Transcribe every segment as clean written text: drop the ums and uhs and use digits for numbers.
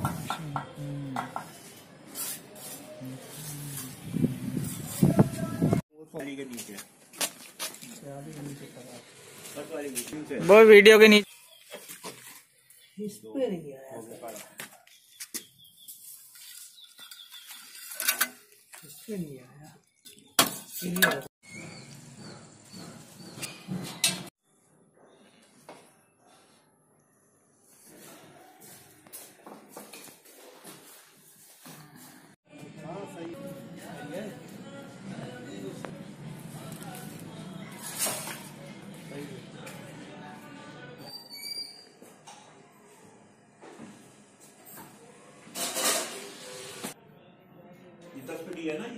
वो वीडियो के नीचे इस पे नहीं आया, इस पे नहीं आया। है ना ये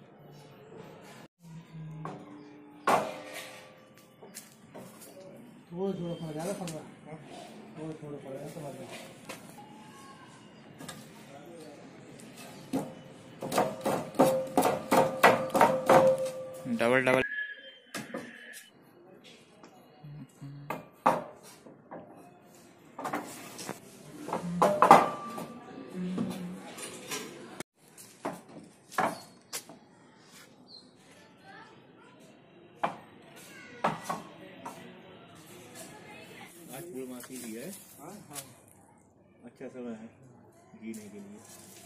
थोड़ा थोड़ा ज़्यादा पड़ रहा है, थोड़ा थोड़ा पड़ रहा है, समझ लो। डबल डबल माफी दी है। हाँ हाँ अच्छा समय है जीने के लिए।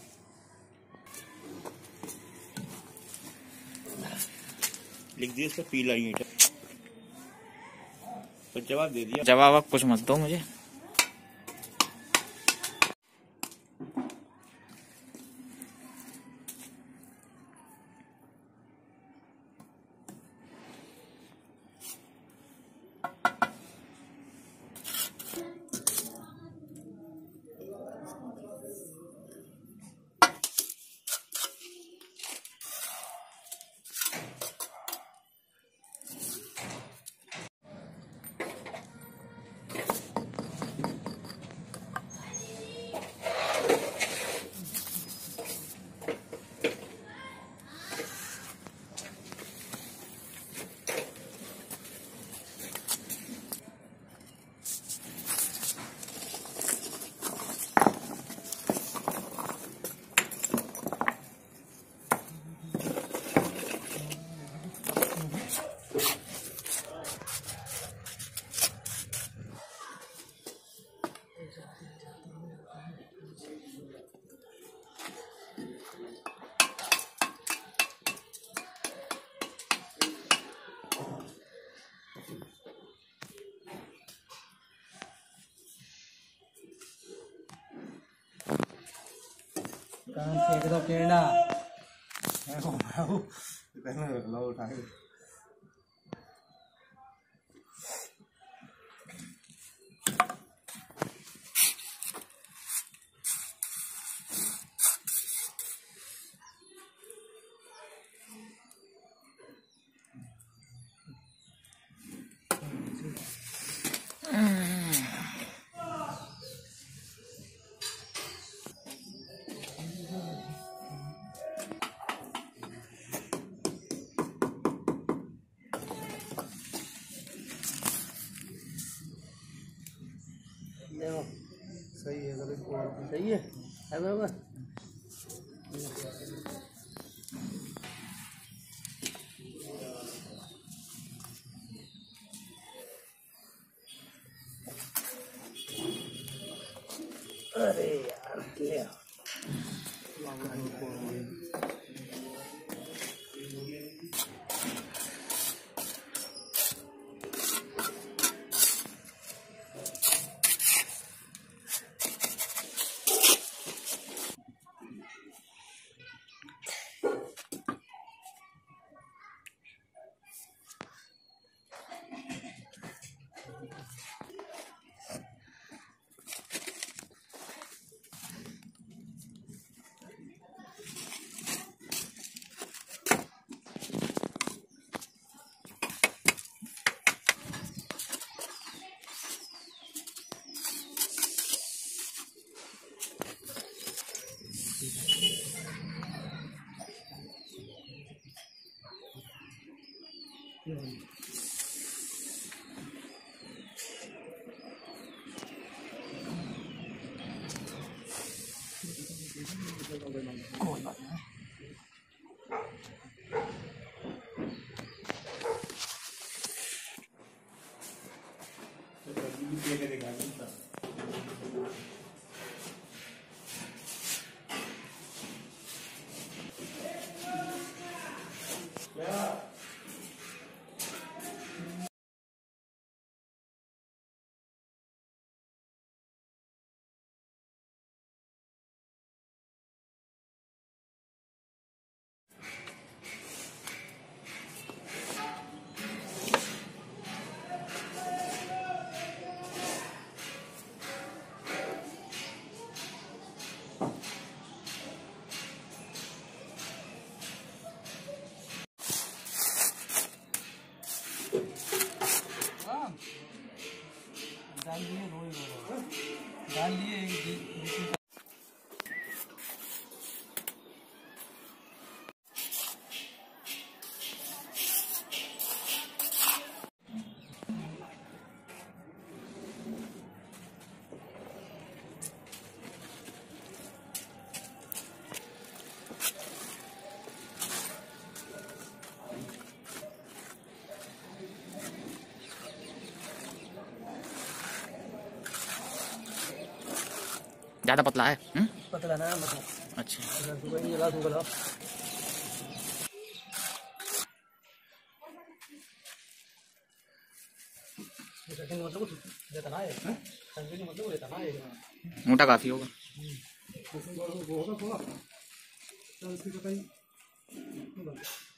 लिख दिया इसका पीला ईंट तो जवाब दे दिया। जवाब आप कुछ मत दो मुझे। काम फेंक दो पेड़ा। लो उठा के देखो सही है, सही है बराबर। अरे यार ले आओ। कोई बात नहीं। डाल लिए ज्यादा पतला है। पतला ना मतलब। अच्छा ये ला दूंगा। मतलब देता ना है, मतलब देता ना है। मोटा काफी होगा। होगा थोड़ा। चल ठीक है भाई।